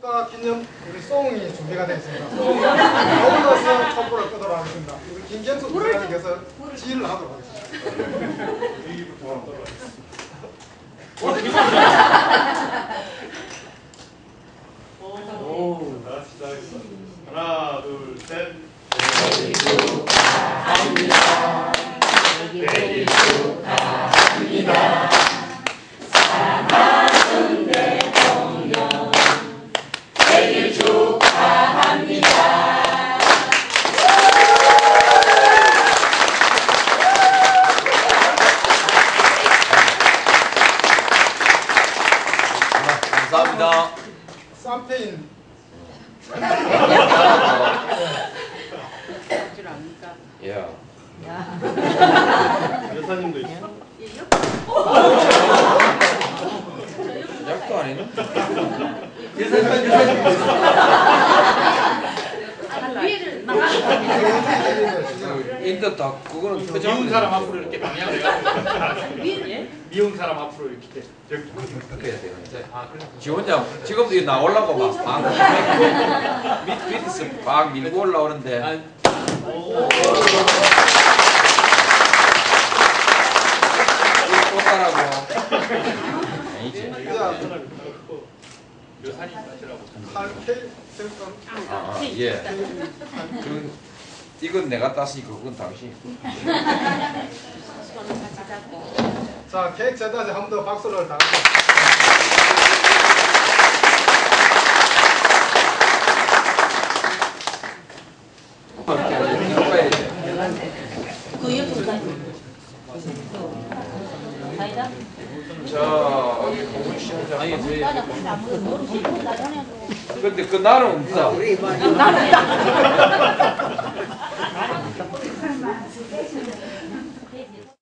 축가 기념 우리 송이 준비가 되어 있습니다. 송이 아울러서 촛불을 끄도록 하겠습니다. 우리 김경수 부장님께서 지휘를 하도록 하겠습니다. 하나, 둘, 셋. 생일 축하합니다. 생일 축하합니다. 사랑하는 대통령 생일 축하합니다. 감사합니다. 쌈페인 줄 압니까? 예. 여사님도 있어. 약도 아니네. 위를 인도 다 그거는 미운 사람 앞으로 이렇게 방향을 해가지고. 위를 미운 사람 앞으로 이렇게. 그렇게 해야 돼요. 아, 그래. 지 혼자 지금도 이거 나오려고 막 밑에서 막 밀고 올라오는데 또 따라고 아니지. 여사님 하시라고. 한케 생선 예. 이건 내가 땄으니까 그건 당신. 손을 같이 잡고 자 케이크 제단지 한 번 더 박수를 당합니다. 그 옆으로 가이다 자, 여기 공군 시험장. 근데 그 나는 없다.